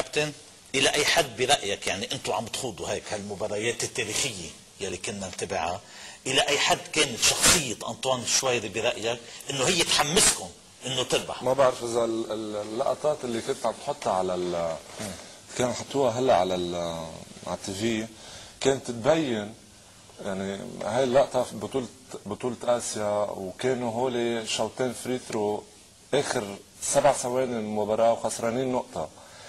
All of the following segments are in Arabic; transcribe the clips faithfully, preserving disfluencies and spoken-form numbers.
كابتن، الى اي حد برايك يعني انتم عم تخوضوا هيك هالمباريات التاريخيه يلي كنا نتابعها، الى اي حد كانت شخصيه انطوان الشويري برايك انه هي تحمسكم انه تربح؟ ما بعرف اذا اللقطات اللي كنت عم تحطها على ال كانوا حطوها هلا على ال على التي في كانت تبين يعني هاي اللقطه في بطوله بطوله اسيا، وكانوا هول شوطين فري ثرو اخر سبع ثواني من المباراه وخسرانين نقطه.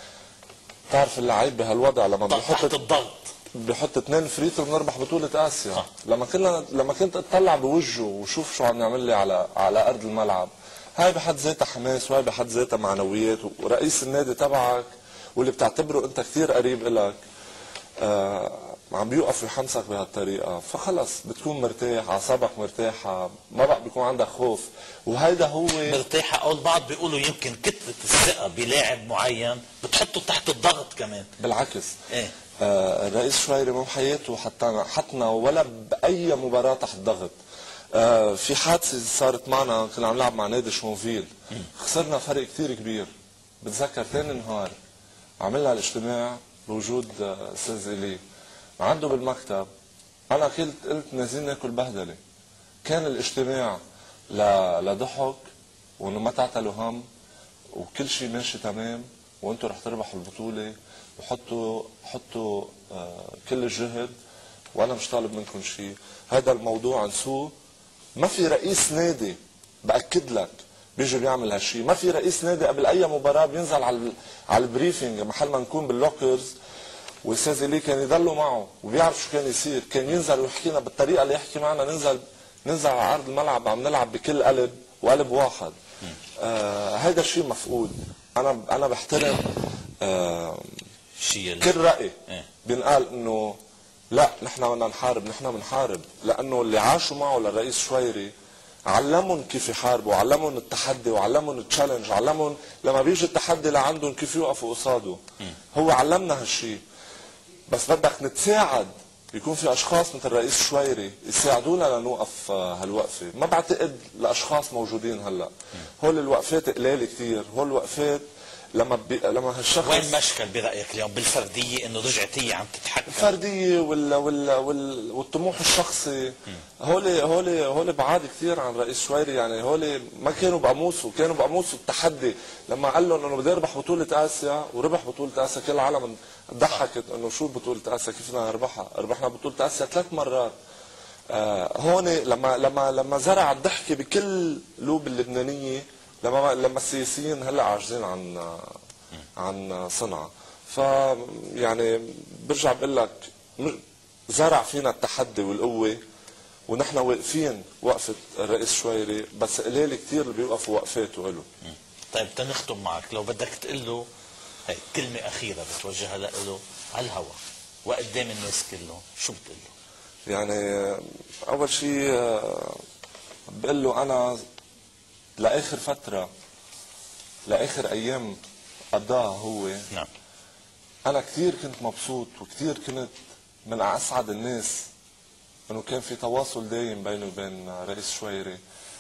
بتعرف اللعيب بهالوضع لما بيحط تحت الضغط بحط اثنين فري ثرو بنربح بطوله اسيا. ها. لما كنا لما كنت اطلع بوجهه وشوف شو عم يعمل لي على على ارض الملعب، هاي بحد ذاتها حماس وهي بحد ذاتها معنويات، ورئيس النادي تبعك واللي بتعتبره انت كثير قريب الك آه عم بيوقف يحمسك بهالطريقه، فخلص بتكون مرتاح، اعصابك مرتاحه، ما بقى بيكون عندك خوف، وهيدا هو مرتاحه. او البعض بيقولوا يمكن كثره الثقه بلاعب معين بتحطه تحت الضغط كمان. بالعكس ايه آه الرئيس شويري مو بحياته حتى حطنا ولا باي مباراه تحت ضغط. آه في حادثه صارت معنا، كنا عم نلعب مع نادي شمونفيل، خسرنا فرق كثير كبير. بتذكر ثاني نهار عملنا الاجتماع بوجود استاذ الي عنده بالمكتب، انا قلت قلت نازلين ناكل بهدله. كان الاجتماع لضحك وانه ما تعتلوا هم وكل شيء ماشي تمام وانتم رح تربحوا البطوله وحطوا حطوا آه كل الجهد وانا مش طالب منكم شيء. هذا الموضوع انسوه. ما في رئيس نادي باكد لك بيجي بيعمل هالشيء، ما في رئيس نادي قبل اي مباراه بينزل على على البريفنج محل ما نكون باللوكرز، والاستاذ اللي كان يضلوا معه وبيعرف شو كان يصير، كان ينزل ويحكينا بالطريقه اللي يحكي معنا. ننزل ننزل على عرض الملعب عم نلعب بكل قلب وقلب واحد. آه هيدا الشيء مفقود. انا انا بحترم آه كل راي بينقال انه لا نحن بدنا نحارب، نحن بنحارب، لانه اللي عاشوا معه للرئيس شويري علمهم كيف يحاربوا، علمهم التحدي وعلمهم التشالنج، علمهم لما بيجي التحدي لعندهم كيف يوقفوا قصاده. هو علمنا هالشيء، بس بدك نتساعد، يكون في اشخاص مثل الرئيس شويري يساعدونا لنوقف هالوقفه. ما بعتقد لاشخاص موجودين هلا، هول الوقفات قليله كثير، هول الوقفات لما بي... لما هالشخص. وين المشكل برايك اليوم؟ بالفرديه انه رجعت هي عم تتحكم؟ الفرديه وال... وال... وال... والطموح الشخصي. هول هول هول بعاد كثير عن رئيس شويري، يعني هول ما كانوا بقاموسه، كانوا بقاموسه التحدي. لما قال لهم انه بدي اربح بطوله اسيا وربح بطوله اسيا، كل العالم ضحكت انه شو بطوله اسيا كيف بدنا نربحها؟ ربحنا بطوله اسيا ثلاث مرات. آه هون لما لما لما زرع الضحكه بكل قلوب اللبنانيه، لما لما السياسيين هلا عاجزين عن عن صنعه. ف يعني برجع بقول لك زرع فينا التحدي والقوه، ونحن واقفين وقفه الرئيس شويري، بس قليل كثير اللي بيوقفوا وقفاته له. طيب تنختم معك، لو بدك تقول له هي كلمه اخيره بتوجهها له على الهواء وقدام الناس كلهم، شو بتقول له؟ يعني اول شيء بقول له انا لاخر فتره لاخر ايام قضاها هو، نعم، انا كثير كنت مبسوط وكثير كنت من اسعد الناس انه كان في تواصل دايم بيني وبين رئيس شويري.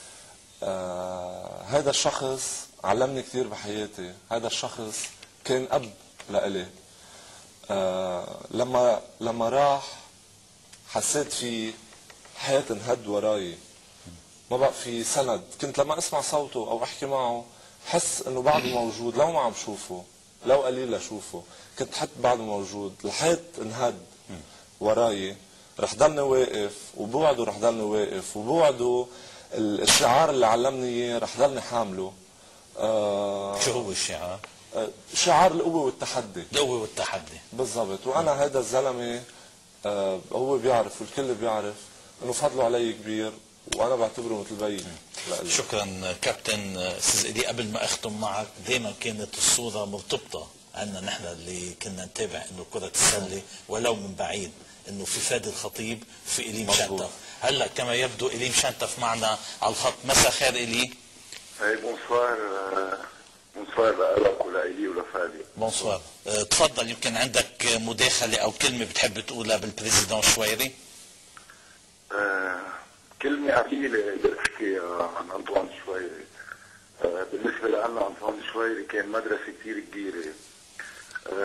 آه هذا الشخص علمني كثير بحياتي، هذا الشخص كان اب لإلي. آه لما لما راح حسيت في حياة انهد وراي، ما بقى في سند. كنت لما اسمع صوته او احكي معه حس انه بعده موجود، لو ما عم شوفه، لو قليل اشوفه، كنت حت بعده موجود. الحيط انهد وراي، رح ضلني واقف، وبوعده رح ضلني واقف، وبوعده الشعار اللي علمني اياه رح ضلني حامله. آه شو هو الشعار؟ آه شعار القوه والتحدي. القوه والتحدي بالضبط. وانا هذا الزلمه آه هو بيعرف والكل بيعرف انه فضله علي كبير، وانا بعتبره مثل بيي. شكرا كابتن. استاذ إلي، قبل ما اختم معك، دائما كانت الصوره مرتبطه عندنا نحن اللي كنا نتابع انه كره السله ولو من بعيد، انه في فادي الخطيب وفي إلي مشنتف. هلا كما يبدو إلي مشنتف معنا على الخط. مساء خير إلي. هاي بونسوار. بونسوار لك ولإلي ولفادي. بونسوار. أه تفضل، يمكن عندك مداخله او كلمه بتحب تقولها بالبريزيدون شويري؟ أه كلمة قليلة بدي احكي عن أنطوان شويري. أه بالنسبة لنا أنطوان شويري كان مدرسة كثير كبيرة. أه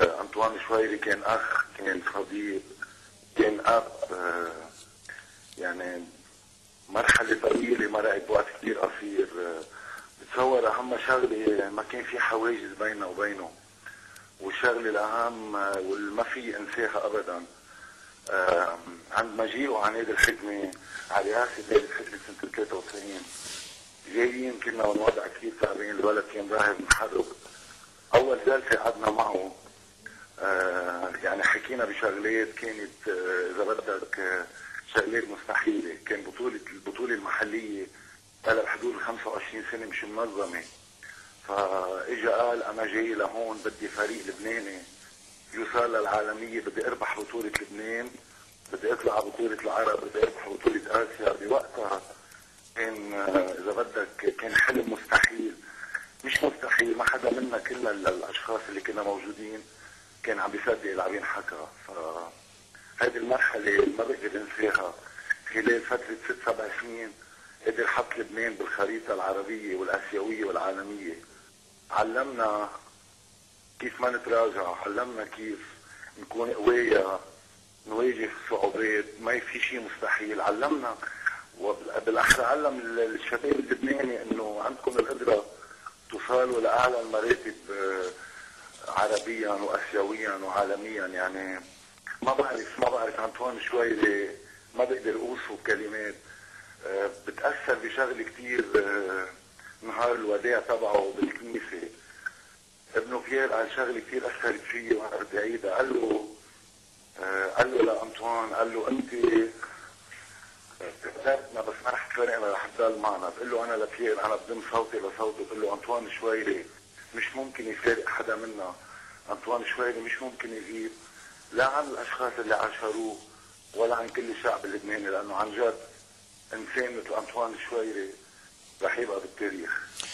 أنطوان شويري كان أخ، كان صديق، كان أب. آه يعني مرحلة طويلة مرقت بوقت كتير قصير. آه بتصور أهم شغلة ما كان في حواجز بيننا وبينه، والشغلة الأهم والما في انساها أبدا آه عند مجيئه على نادي الحكمة، على رئاسة نادي الحكمة سنة ثلاثة وتسعين، جايين كنا والوضع كثير تعبان، الولد كان ظاهر محرك. أول جلسة قعدنا معه آه يعني حكينا بشغلات كانت آه إذا بدك آه شغلات مستحيلة. كان بطولة البطولة المحلية لها بحدود ال خمسة وعشرين سنة مش منظمة، فاجا قال أنا جاي لهون بدي فريق لبناني يوصل للعالمية، بدي أربح بطولة لبنان، بدي أطلع بطولة العرب، بدي أربح بطولة آسيا. بوقتها كان إذا بدك كان حلم مستحيل، مش مستحيل، ما حدا منا كل الأشخاص اللي كنا موجودين كان عم بيصدق اللي عم ينحكى. فهذه المرحلة ما بقدر انساها. خلال فترة ست سبع سنين قدر حط لبنان بالخريطة العربية والآسيوية والعالمية. علمنا كيف ما نتراجع، علمنا كيف نكون قوية، نواجه الصعوبات، ما في شيء مستحيل. علمنا وبالاحرى علم الشباب اللبناني انه عندكم القدرة توصلوا لاعلى المراتب عربيا واسيويا وعالميا. يعني ما بعرف ما بعرف أنطوان شويري ما بقدر اوصفه بكلمات. بتأثر بشغل كتير نهار الوداع تبعه بالكنيسة. ابنه بيير قال شغله كثير اثرت فيه وانا بدي اعيدها. قال له آه قال له لأنطوان، قال له انت قدرتنا بس ما رح تفرقنا، رح تضل معنا. بقول له انا لبيير انا بضم صوتي لصوته. بقول له أنطوان شويري مش ممكن يفارق حدا منا، أنطوان شويري مش ممكن يغيب لا عن الاشخاص اللي عاشروه ولا عن كل الشعب اللبناني، لانه عن جد انسان مثل أنطوان شويري رح يبقى بالتاريخ.